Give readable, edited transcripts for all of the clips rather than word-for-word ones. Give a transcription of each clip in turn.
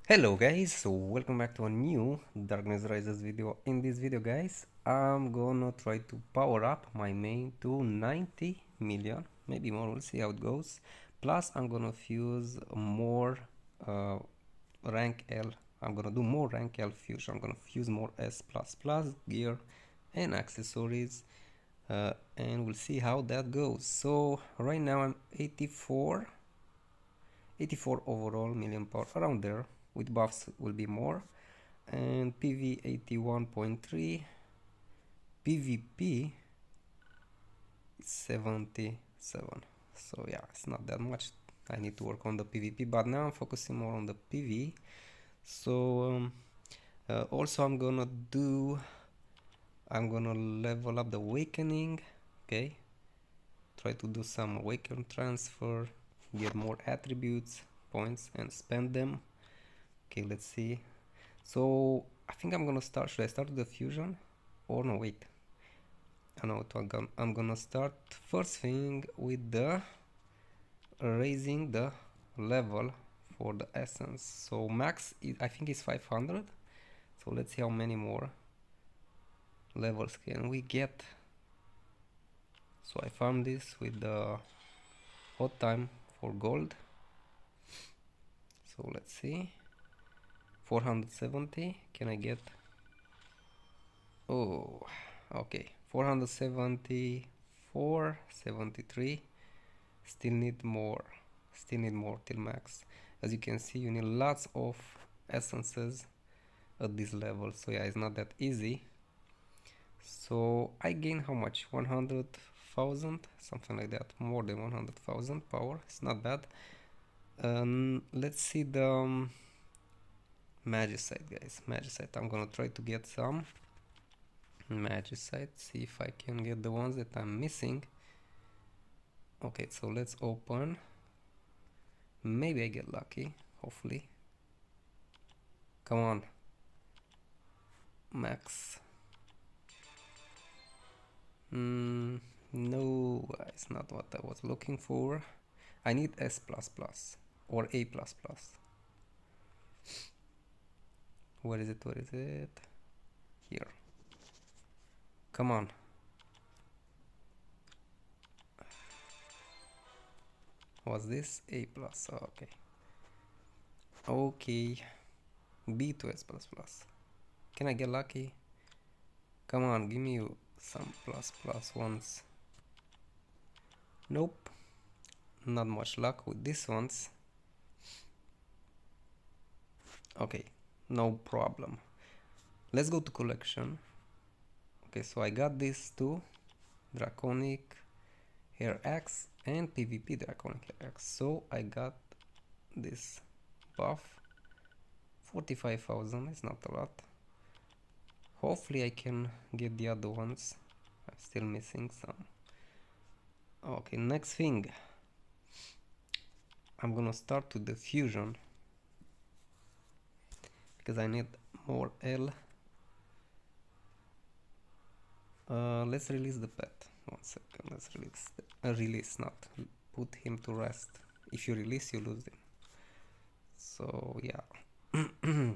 Hello guys, so welcome back to a new Darkness Rises video. In this video guys, I'm gonna try to power up my main to 90 million, maybe more, we'll see how it goes. Plus I'm gonna fuse more uh, rank L. I'm gonna do more rank L fusion. I'm gonna fuse more S++ gear and accessories, and we'll see how that goes. So right now I'm 84 overall million power, around there. With buffs will be more, and PV 81.3, PvP 77. So yeah, it's not that much. I need to work on the PvP, but now I'm focusing more on the PV. So also I'm gonna level up the awakening. Okay, try to do some awaken transfer, get more attributes points and spend them. Okay, let's see. So I think I'm gonna start. Should I start with the fusion? Or no, wait. I know what I'm gonna start first thing with the raising the level for the essence. So max is, I think, is 500. So let's see how many more levels can we get. So I found this with the hot time for gold. So let's see. 470. Can I get? Oh, okay. 474, 73. Still need more till max. As you can see, you need lots of essences at this level, so yeah, it's not that easy. So I gain how much? 100,000, something like that, more than 100,000 power. It's not bad. Let's see the magicite, guys. Magicite. I'm gonna try to get some magicite, see if I can get the ones that I'm missing. Okay, so let's open. Maybe I get lucky, hopefully. Come on. Max. No, it's not what I was looking for. I need S++ or A++. Where is it? Where is it? Here. Come on. Was this A+? Oh, okay. Okay. B to S++. Can I get lucky? Come on, give me some plus ones. Nope. Not much luck with these ones. Okay, no problem. Let's go to collection. Okay, so I got these two, Draconic Hair Axe and PvP Draconic Hair Axe. So I got this buff. 45,000 is not a lot. Hopefully I can get the other ones. I'm still missing some. Okay, next thing. I'm gonna start with the fusion because I need more L. Let's release the pet. 1 second. Let's release, not put him to rest. If you release, you lose him. So yeah.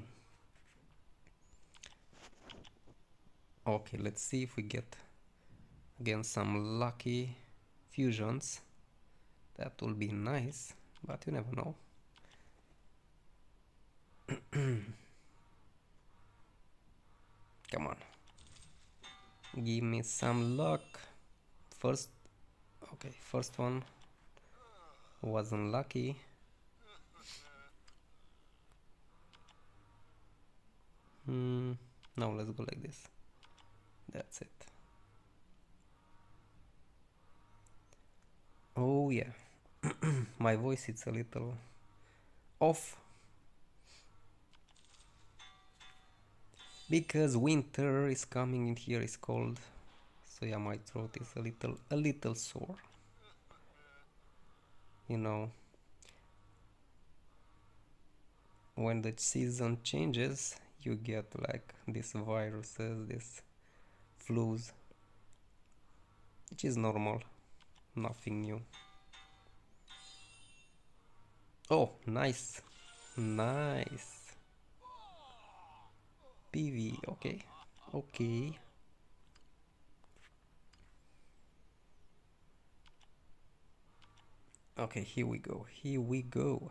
Okay, let's see if we get again some lucky fusions. That will be nice, but you never know. Come on, give me some luck. First one wasn't lucky. Now let's go like this. That's it. Oh yeah. My voice is a little off because winter is coming in here. It's cold, so yeah, my throat is a little sore, you know. When the season changes, you get like these viruses, these flus, which is normal, nothing new. Oh, nice. PV. Okay, okay. Okay, here we go, here we go.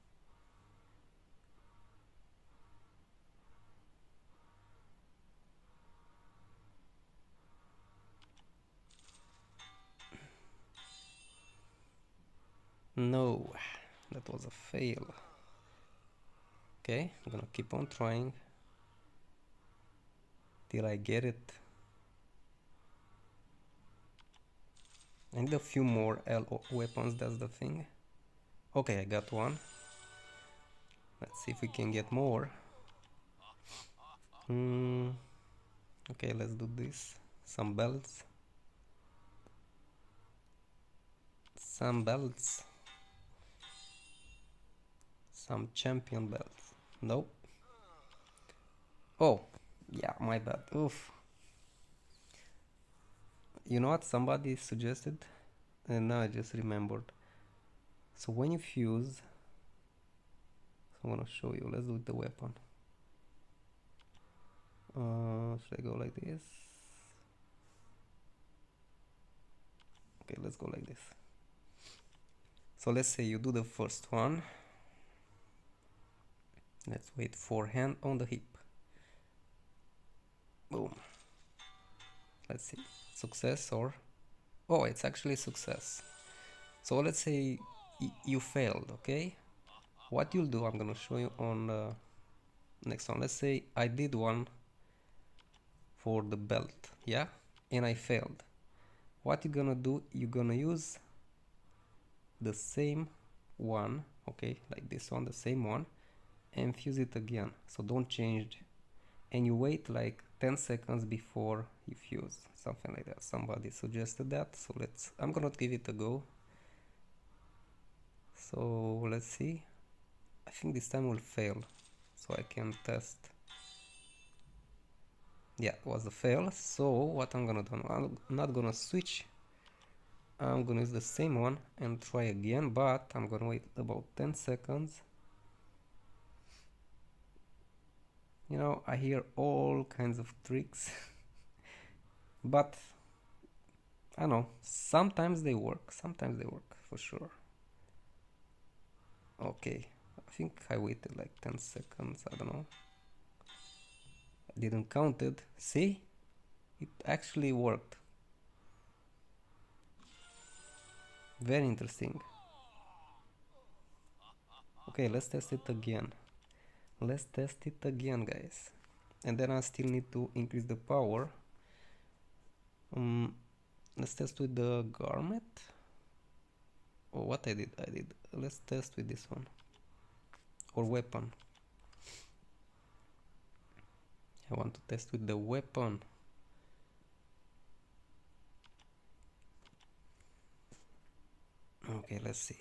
No, that was a fail. Okay, I'm gonna keep on trying till I get it. I need a few more L weapons, that's the thing. Okay, I got one. Let's see if we can get more. Okay, let's do this. Some belts. Some belts. Some champion belts. Nope. Oh, yeah, my bad. Oof. You know what somebody suggested? And now I just remembered. So when you fuse, so I'm gonna show you. Let's do the weapon. Should I go like this? Okay, let's go like this. So let's say you do the first one. Let's wait for hand on the hip. Boom. Let's see. Success or... Oh, it's actually success. So let's say you failed, okay? What you'll do, I'm gonna show you on next one. Let's say I did one for the belt, yeah? And I failed. What you're gonna do, you're gonna use the same one, okay? Like this one, the same one, and fuse it again. So don't change. And you wait like 10 seconds before you fuse, something like that. Somebody suggested that, so I'm gonna give it a go. So let's see. I think this time will fail, so I can test. Yeah, it was a fail. So what I'm gonna do, I'm not gonna switch. I'm gonna use the same one and try again, but I'm gonna wait about 10 seconds. You know, I hear all kinds of tricks, but I don't know, sometimes they work for sure. Okay, I think I waited like 10 seconds, I don't know. I didn't count it. See? It actually worked. Very interesting. Okay, let's test it again. Let's test it again, guys. And then I still need to increase the power. Let's test with the garment. Oh, what I did. Let's test with this one. Or weapon. I want to test with the weapon. Okay, let's see.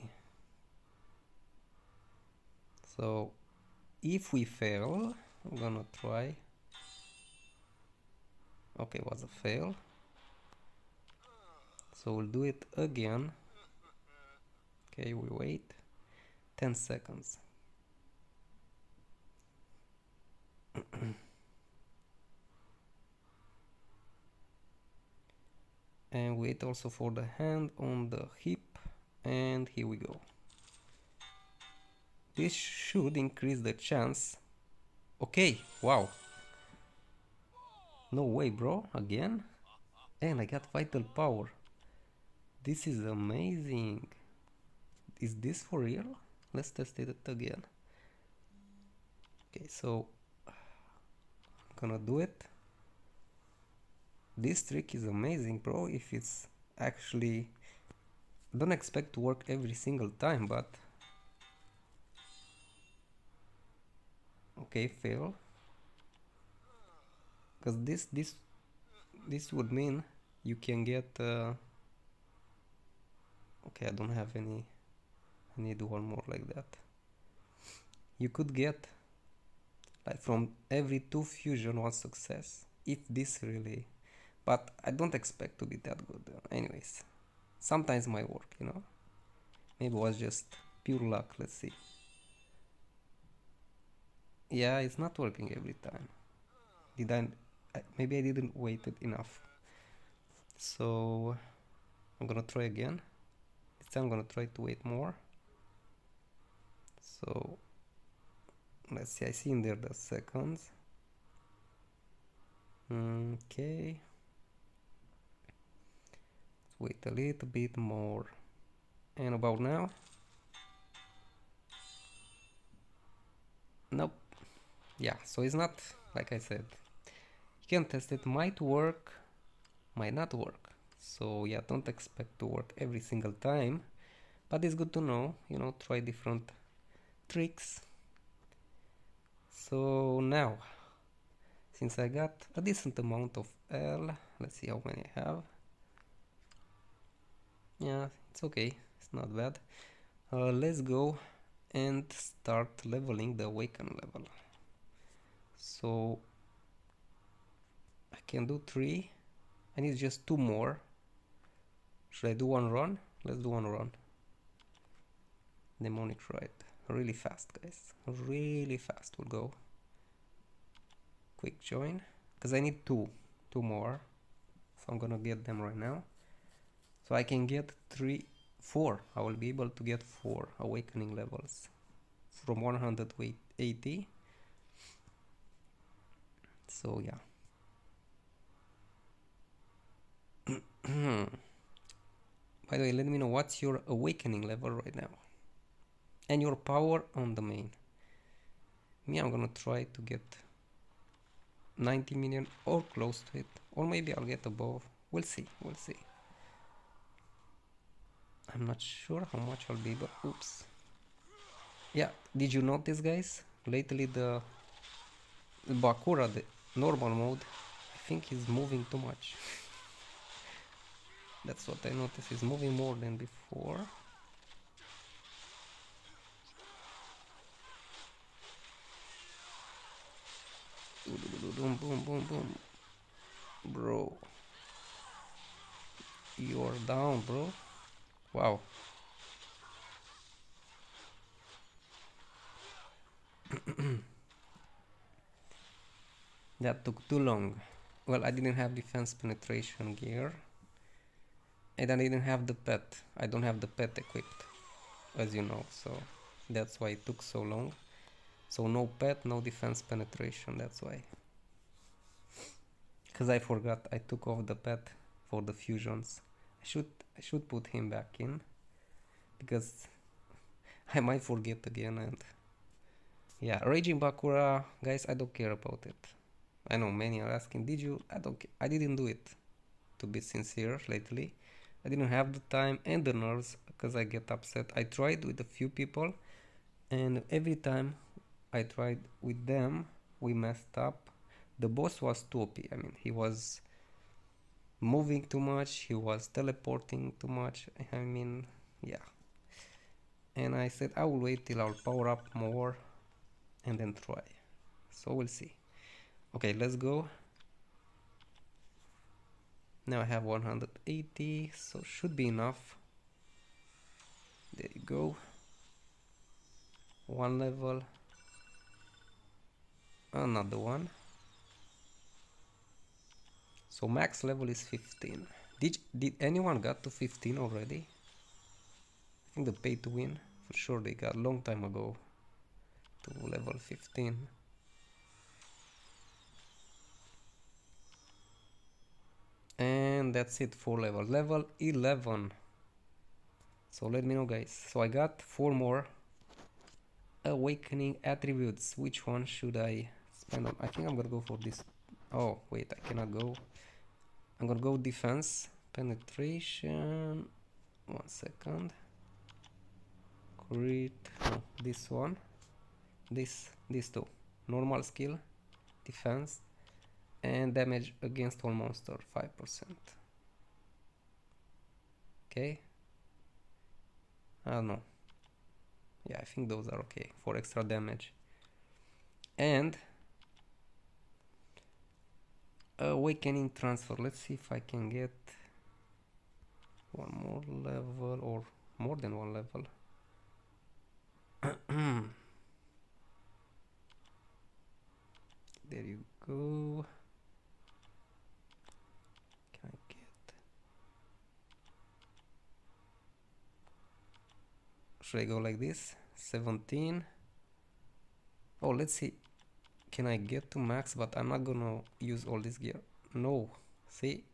So if we fail, I'm gonna try. Okay, it was a fail. So we'll do it again. Okay, we wait 10 seconds. And wait also for the hand on the hip, and here we go. This should increase the chance. Okay, wow. No way, bro, again? And I got vital power. This is amazing. Is this for real? Let's test it again. Okay, so I'm gonna do it. This trick is amazing, bro. If it's actually... Don't expect to work every single time, but... Okay, fail. Because this would mean you can get... Okay, I don't have any... I need one more like that. You could get... Like from every 2 fusion, 1 success. If this really... But I don't expect to be that good. Anyways, sometimes might work, you know. Maybe it was just pure luck. Let's see. Yeah, it's not working every time. Did maybe I didn't wait it enough. So I'm gonna try again. This time I'm gonna try to wait more. So let's see, I see in there the seconds. Okay. Let's wait a little bit more. And about now? Nope. Yeah, so it's not, like I said, you can test it, might work, might not work. So yeah, don't expect to work every single time, but it's good to know, you know, try different tricks. So now, since I got a decent amount of L, let's see how many I have. Yeah, it's okay, it's not bad. Let's go and start leveling the awaken level. So I can do 3. I need just 2 more. Should I do one run? Let's do one run. Demonic Rite. Really fast, guys. Really fast. We'll go. Quick join. Because I need 2 more. So I'm gonna get them right now. So I can get 4. I will be able to get 4 awakening levels from 180. So yeah. By the way, let me know what's your awakening level right now and your power on the main. Me, I'm gonna try to get 90 million or close to it, or maybe I'll get above. We'll see, we'll see. I'm not sure how much I'll be able. Oops. Yeah, did you notice, guys? Lately the Bakura, the normal mode, I think he's moving too much. That's what I noticed, he's moving more than before. Boom, boom, boom, boom. Bro. You're down, bro. Wow. That took too long. Well, I didn't have defense penetration gear. And I didn't have the pet. I don't have the pet equipped, as you know, so that's why it took so long. So no pet, no defense penetration, that's why. Because I forgot, I took off the pet for the fusions. I should put him back in, because I might forget again. And yeah, Raging Bakura, guys, I don't care about it. I know many are asking, did you? I didn't do it, to be sincere, lately. I didn't have the time and the nerves, because I get upset. I tried with a few people, and every time I tried with them, we messed up. The boss was too OP. I mean, he was moving too much, he was teleporting too much. I mean, yeah. And I said I will wait till I'll power up more and then try. So we'll see. Okay, let's go. Now I have 180, so should be enough. There you go. 1 level. Another one. So max level is 15. Did anyone got to 15 already? I think the pay to win, for sure they got long time ago to level 15. And that's it for level 11. So let me know, guys. So I got 4 more awakening attributes. Which one should I spend on? I think I'm gonna go for this. Oh wait, I cannot go. I'm gonna go defense penetration. 1 second. Crit. No, this one. These two. Normal skill, defense, and damage against all monster 5%. Okay. I don't know. Yeah, I think those are okay for extra damage. And awakening transfer. Let's see if I can get 1 more level or more than 1 level. There you go. Can I get... Should I go like this? 17. Oh, let's see. Can I get to max? But I'm not gonna use all this gear. No. See?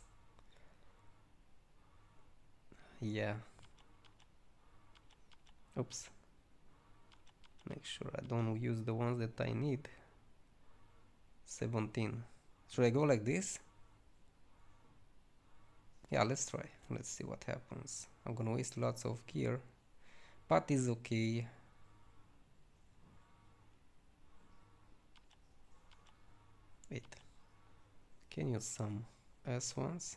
Yeah. Oops. Make sure I don't use the ones that I need. 17. Should I go like this? Yeah, let's try. Let's see what happens. I'm gonna waste lots of gear, but it's okay. Wait. Can use some S ones.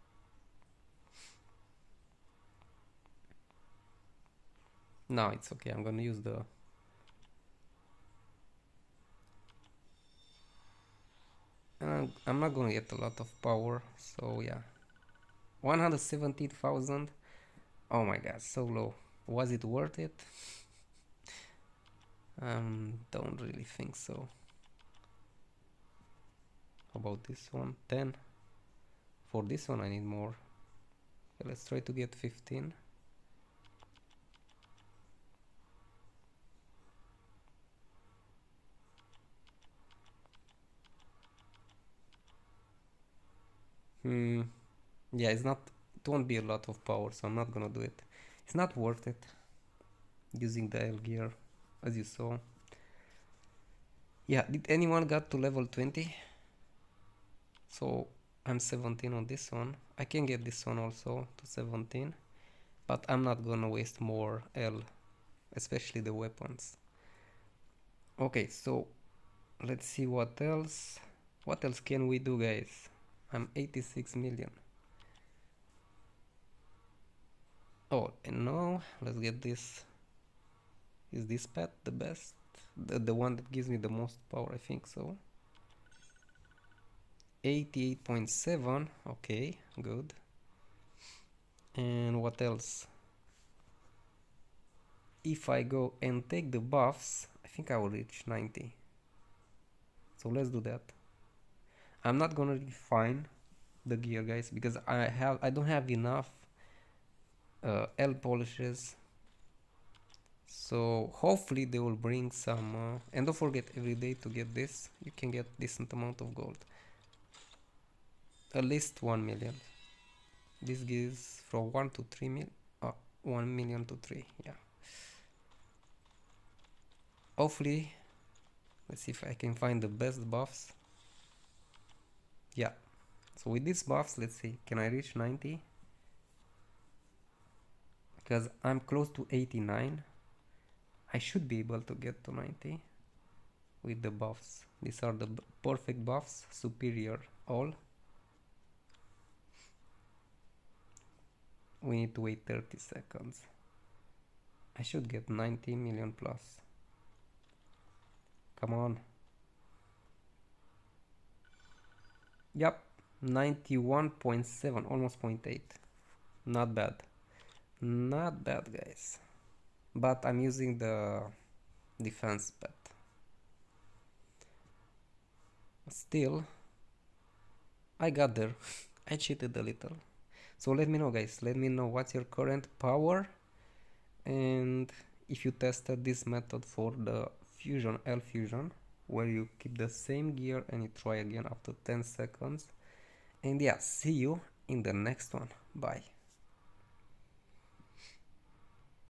No, it's okay. I'm gonna use the... I'm not gonna get a lot of power, so yeah. 117,000. Oh my god, so low. Was it worth it? Don't really think so. How about this one? 10. For this one I need more. Okay, let's try to get 15. Yeah, it won't be a lot of power, so I'm not gonna do it. It's not worth it using the L gear, as you saw. Yeah, did anyone got to level 20? So I'm 17 on this one. I can get this one also to 17, but I'm not gonna waste more L, especially the weapons. Okay, so let's see what else. What else can we do, guys? I'm 86 million. Oh, and now let's get this. Is this pet the best? The one that gives me the most power, I think so. 88.7. Okay, good. And what else? If I go and take the buffs, I think I will reach 90. So let's do that. I'm not gonna refine the gear, guys, because I don't have enough L polishes. So hopefully they will bring some and don't forget, every day to get this you can get decent amount of gold, at least 1 million. This gives from 1 to 3 million. 1 million to 3. Yeah, hopefully. Let's see if I can find the best buffs. Yeah, so with these buffs, let's see, can I reach 90? Because I'm close to 89. I should be able to get to 90 with the buffs. These are the perfect buffs, superior all. We need to wait 30 seconds. I should get 90 million plus. Come on. Yep, 91.7, almost 0.8. Not bad. Not bad, guys. But I'm using the defense pet. Still, I got there. I cheated a little. So let me know, guys. Let me know what's your current power, and if you tested this method for the fusion, L fusion, where you keep the same gear and you try again after 10 seconds. And yeah, see you in the next one. Bye.